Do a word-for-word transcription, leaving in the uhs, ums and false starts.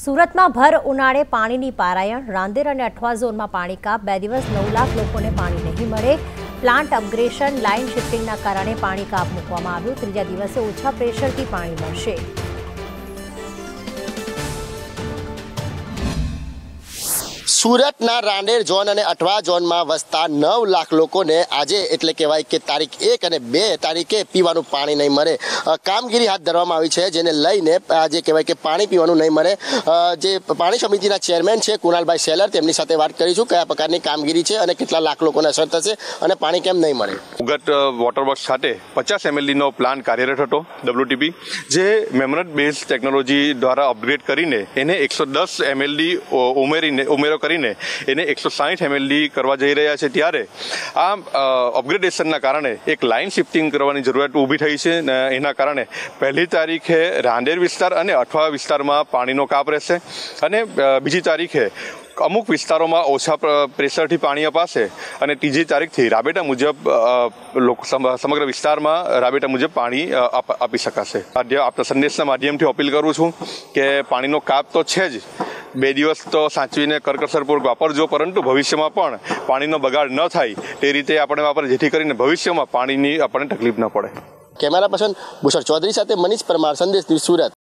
સુરતમાં ભર ઉનાળે પાણીની પારાયણ રાંદેર અને અઠવા ઝોનમાં પાણી કાપ બે દિવસ નવ લાખ લોકોને પાણી નહીં મળે પ્લાન્ટ અપગ્રેડેશન લાઇન શિફ્ટિંગના કારણે પાણી કાપ મૂકવામાં આવ્યું ત્રીજા દિવસે ઓછા પ્રેશરથી પાણી મળશે। સુરતના રાંદેર ઝોન અને અઠવા ઝોનમાં વસતા નવ લાખ લોકોને આજે એટલે કહેવાય કે તારીખ એક અને બે તારીખે પીવાનું પાણી નહીં મળે કામગીરી હાથ ધરવામાં આવી છે જેને લઈને આજે કહેવાય કે પાણી પીવાનું નહીં મળે। જે પાણી સમિતિના ચેરમેન છે કુણાલભાઈ સેલર તેમની સાથે વાત કરીશું કયા પ્રકારની કામગીરી છે અને કેટલા લાખ લોકોને અસર થશે અને પાણી કેમ નહીં મળે। ઉગટ વોટરવર્ક્સ ખાતે પચાસ એમએલડીનો પ્લાન્ટ કાર્યરત હતો ડબલ્યુટીપી જે મેમરટ બેઝ ટેકનોલોજી દ્વારા અપગ્રેડ કરીને એને એકસો દસ એમએલડી ઉમેરીને ઉમેરો કરીને એને એકસો સાઠ એમએલડી કરવા જઈ રહ્યા છે ત્યારે આ અપગ્રેડેશનના કારણે એક લાઇન શિફ્ટિંગ કરવાની જરૂરિયાત ઊભી થઈ છે। એના કારણે પહેલી તારીખે રાંદેર વિસ્તાર અને અઠવા વિસ્તારમાં પાણીનો કાપ રહેશે અને બીજી તારીખે અમુક વિસ્તારોમાં ઓછા પ્રેશરથી પાણી અપાશે અને ત્રીજી તારીખથી રાબેટા મુજબ લોકો સમગ્ર વિસ્તારમાં રાબેટા મુજબ પાણી આપી શકાશે। આપના સંદેશના માધ્યમથી અપીલ કરું છું કે પાણીનો કાપ તો છે જ બે દિવસ તો સાચવીને કરકસરપૂર્વક વાપરજો પરંતુ ભવિષ્યમાં પણ પાણીનો બગાડ ન થાય તે રીતે આપણે વાપરીએ જેથી કરીને ભવિષ્યમાં પાણીની આપણને તકલીફ ન પડે। કેમેરા પર્સન ભૂષણ ચૌધરી સાથે મનીષ પરમાર, સંદેશ ન્યૂઝ, સુરત।